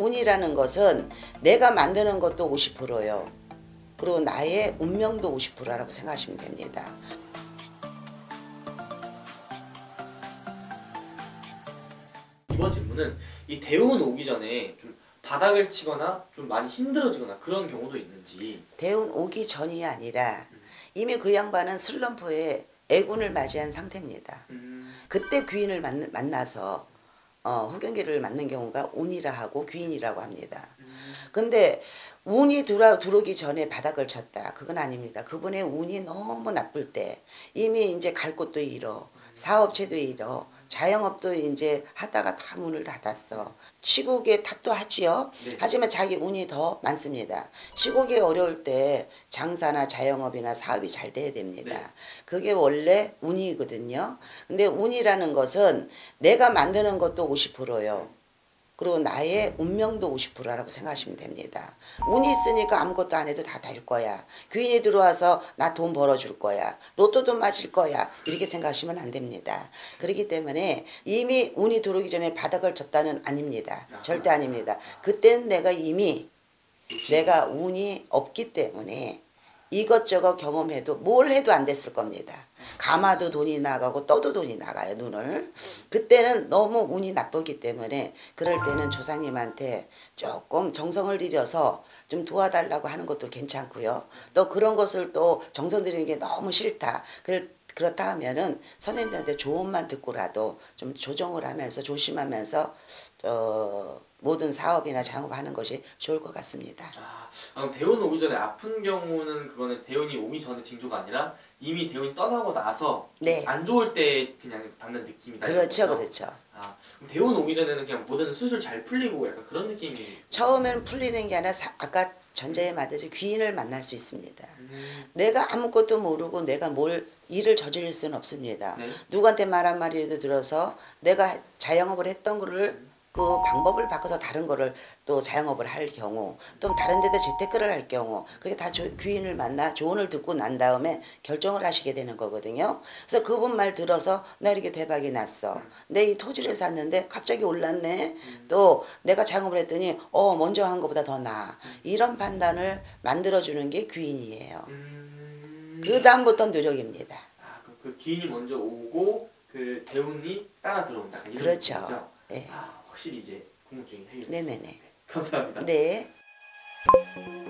운이라는 것은 내가 만드는 것도 50%요. 그리고 나의 운명도 50%라고 생각하시면 됩니다. 이번 질문은 이 대운 오기 전에 좀 바닥을 치거나 좀 많이 힘들어지거나 그런 경우도 있는지. 대운 오기 전이 아니라 이미 그 양반은 슬럼프에 애군을 맞이한 상태입니다. 그때 귀인을 만나서 후견기를 맞는 경우가 운이라 하고 귀인이라고 합니다. 근데 운이 들어오기 전에 바닥을 쳤다. 그건 아닙니다. 그분의 운이 너무 나쁠 때 이미 이제 갈 곳도 잃어, 사업체도 잃어, 자영업도 이제 하다가 다 문을 닫았어. 시국에 탓도 하지요. 네. 하지만 자기 운이 더 많습니다. 시국이 어려울 때 장사나 자영업이나 사업이 잘 돼야 됩니다. 네. 그게 원래 운이거든요. 근데 운이라는 것은 내가 만드는 것도 50%요. 그리고 나의 운명도 50%라고 생각하시면 됩니다. 운이 있으니까 아무것도 안 해도 다 될 거야. 귀인이 들어와서 나 돈 벌어줄 거야. 로또도 맞을 거야. 이렇게 생각하시면 안 됩니다. 그렇기 때문에 이미 운이 들어오기 전에 바닥을 쳤다는 아닙니다. 절대 아닙니다. 그때는 내가 이미 내가 운이 없기 때문에 이것저것 경험해도 뭘 해도 안 됐을 겁니다. 감아도 돈이 나가고 떠도 돈이 나가요, 눈을. 그때는 너무 운이 나쁘기 때문에 그럴 때는 조상님한테 조금 정성을 들여서 좀 도와달라고 하는 것도 괜찮고요. 또 그런 것을 또 정성 들이는 게 너무 싫다. 그렇다 하면은 선생님들한테 조언만 듣고라도 좀 조정을 하면서 조심하면서 모든 사업이나 작업하는 것이 좋을 것 같습니다. 그럼 대운 오기 전에 아픈 경우는 그거는 대운이 오기 전에 징조가 아니라 이미 대운이 떠나고 나서 네. 안 좋을 때 그냥 받는 느낌이다. 그렇죠, 그렇죠. 그럼 대운 오기 전에는 그냥 뭐든 수술 잘 풀리고 약간 그런 느낌이. 처음에는 풀리는 게 아니라 아까 전제에 맞듯이 귀인을 만날 수 있습니다. 내가 아무것도 모르고 내가 뭘 일을 저지를 수는 없습니다. 네. 누구한테 말 한마디라도 들어서 내가 자영업을 했던 거를 그 방법을 바꿔서 다른 거를 또 자영업을 할 경우, 또 다른 데다 재테크를 할 경우, 그게 다 귀인을 만나 조언을 듣고 난 다음에 결정을 하시게 되는 거거든요. 그래서 그분 말 들어서 나 이렇게 대박이 났어. 내 이 토지를 샀는데 갑자기 올랐네. 또 내가 자영업을 했더니 먼저 한 것보다 더 나아. 이런 판단을 만들어주는 게 귀인이에요. 그 다음부터 노력입니다. 그 귀인이 먼저 오고 그 대운이 따라 들어온다. 이런 그렇죠. 느낌이죠? 네. 확실히 이제 궁금증이 해결됐습니다. 네네네. 네, 감사합니다. 네.